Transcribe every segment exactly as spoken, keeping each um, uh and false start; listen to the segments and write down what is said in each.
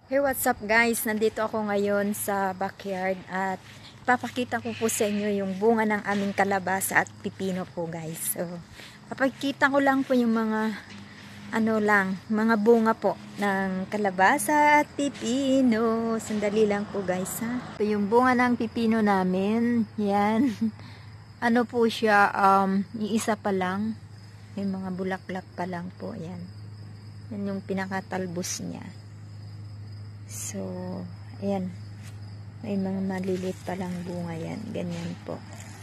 Hey, what's up guys? Nandito ako ngayon sa backyard at ipapakita ko po sa inyo yung bunga ng aming kalabasa at pipino po guys. So, papakita ko lang po yung mga ano lang, mga bunga po ng kalabasa at pipino. Sandali lang po guys ha. Ito yung bunga ng pipino namin. Yan. Ano po siya, um, iisa pa lang. May mga bulaklak pa lang po. Yan. Yan yung pinakatalbos niya. So, ayan. May mga maliliit pa lang bunga yan. Ganyan po.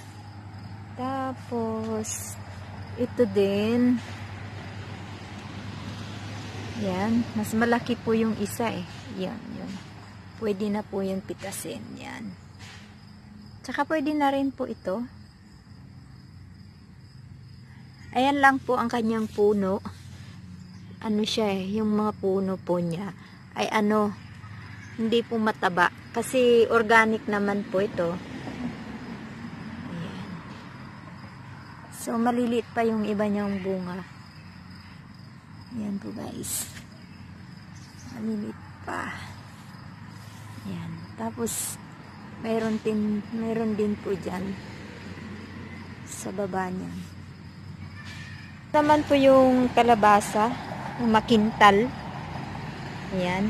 Tapos, ito din. Yan. Mas malaki po yung isa eh. Yan, yun. Pwede na po yung pitasin. Yan. Tsaka pwede na rin po ito. Ayan lang po ang kanyang puno. Ano siya eh. Yung mga puno po niya. Ay ano, hindi po mataba. Kasi organic naman po ito. Ayan. So, maliliit pa yung iba niyang bunga. Ayan po guys. Maliliit pa. Ayan. Tapos, mayroon din, mayroon din po dyan. Sa baba niya. Naman po yung kalabasa. Yung makintal. Ayan.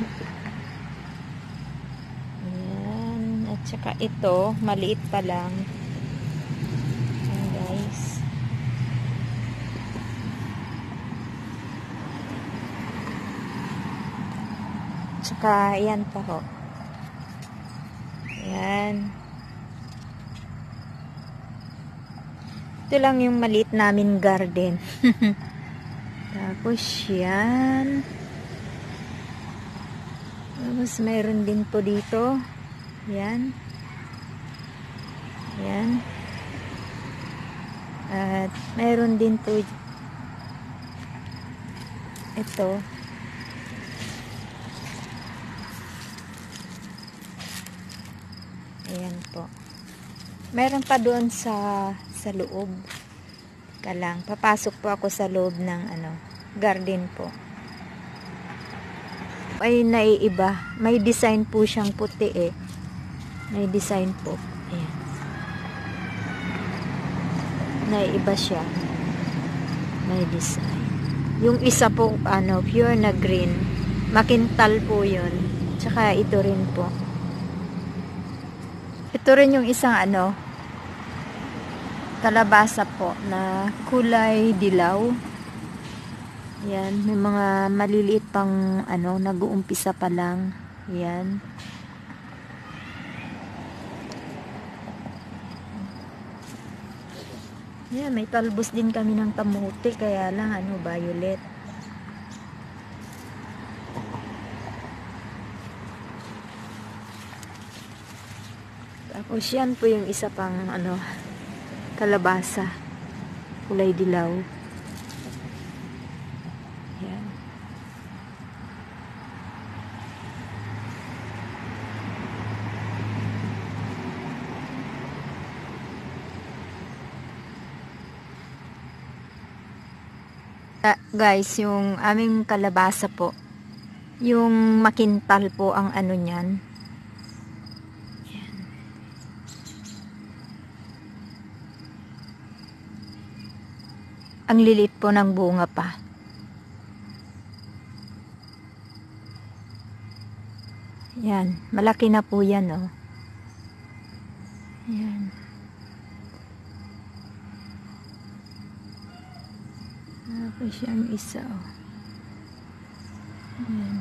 Tsaka ito, maliit pa lang. Ayan guys. Tsaka, ayan pa ho. Ayan. Ito lang yung maliit namin garden. Tapos, yan. Tapos, mayroon din po dito. Yan. Yan. At mayroon din po ito. Ayan po. Mayroon pa doon sa sa loob. Teka lang. Papasok po ako sa loob ng ano, garden po. Ay naiiba. May design po siyang puti eh. May design po. Ayan. Naiiba siya. May design. Yung isa po, ano, pure na green. Makintal po yun. Tsaka ito rin po. Ito rin yung isang, ano, kalabasa po na kulay dilaw. Yan. May mga maliliit pang, ano, nag-uumpisa pa lang. Yan. Yeah, may talbos din kami ng kamote, kaya lang ano, violet. Tapos yan po yung isa pang ano, kalabasa, kulay dilaw. Yan. Guys, yung aming kalabasa po, yung makintal po ang ano niyan. Yan. Ang lilit po ng bunga pa. Yan, malaki na po yan oh. Yan. Tapos yung isa oh. Ayan.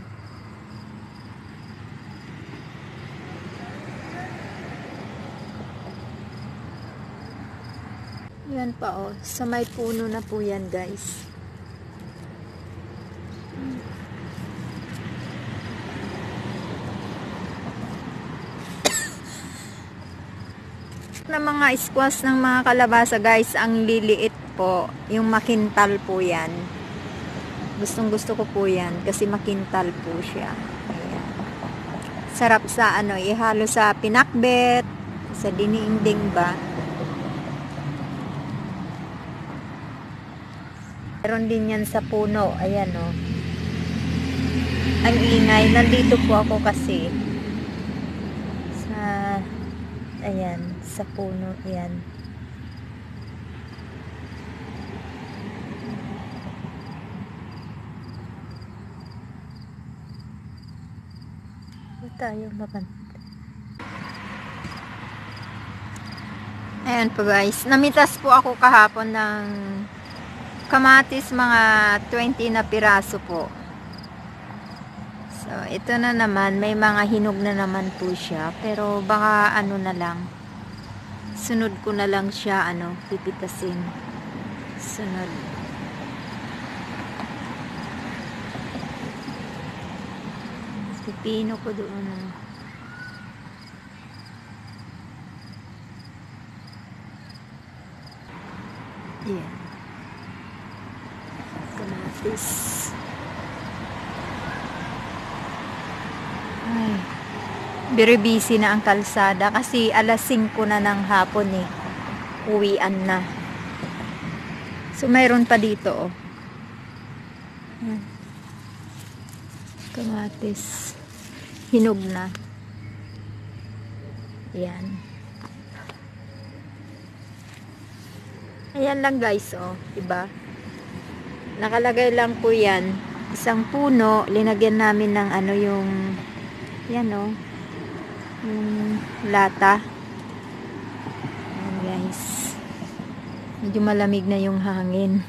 Yan pa oh. Sa may puno na po yan guys. Na mga squash ng mga kalabasa guys, ang liliit po, yung makintal po yan. Gustong gusto ko po yan kasi makintal po siya. Ayan. Sarap sa ano, ihalo sa pinakbet, sa diniinding ba. Meron din yan sa puno, ayan o. ang ingay. Nandito po ako kasi sa, ayan, sa puno, yan. Tayo mapantay. Ayan po guys, namitas po ako kahapon ng kamatis, mga twenty na piraso po. So ito na naman, may mga hinog na naman po siya, pero baka ano na lang, sunod ko na lang siya ano, pipitasin sunod. Pipino ko doon. Yan. Kamatis. Ay. Very busy na ang kalsada kasi alas singko na ng hapon eh. Uwian na. So mayroon pa dito oh. Yan. Kamatis. Hinog na. Yan. Ayan lang guys, oh, diba? Nakalagay lang po yan. Isang puno, linagyan namin ng ano yung, yan oh, yung lata. Ayan guys. Medyo malamig na yung hangin.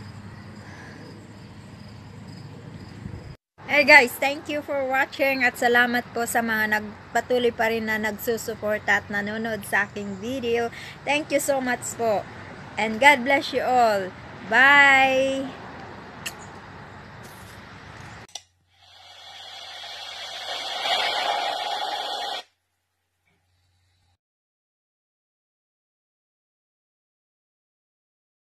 Hey guys, thank you for watching at salamat po sa mga nagpatuloy pa rin na nagsusuporta at nanonood sa aking video. Thank you so much po. And God bless you all. Bye!